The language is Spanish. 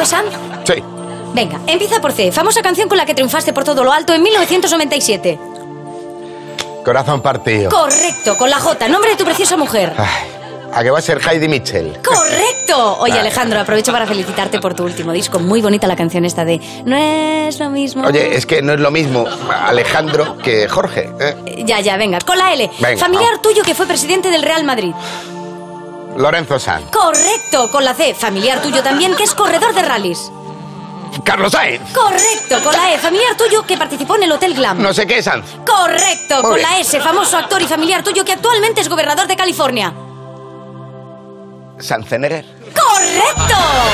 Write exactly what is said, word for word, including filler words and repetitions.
de Sanz? Sí. Venga, empieza por C. Famosa canción con la que triunfaste por todo lo alto en mil novecientos noventa y siete. Corazón partido. Correcto, con la J. Nombre de tu preciosa mujer. Ay, ¿a qué va a ser Heidi Mitchell? ¡Correcto! Oye, Alejandro, aprovecho para felicitarte por tu último disco. Muy bonita la canción esta de No es lo mismo. Oye, es que no es lo mismo Alejandro que Jorge, ¿eh? Ya, ya, venga. Con la L. Venga, Familiar vamos. tuyo que fue presidente del Real Madrid. Lorenzo Sanz. Correcto, con la C. Familiar tuyo también que es corredor de rallies. Carlos Sainz. Correcto, con la E. Familiar tuyo que participó en el Hotel Glam. No sé qué es Sanz. Correcto, Muy con bien. la S. Famoso actor y familiar tuyo que actualmente es gobernador de California. Schwarzenegger. ¡Correcto!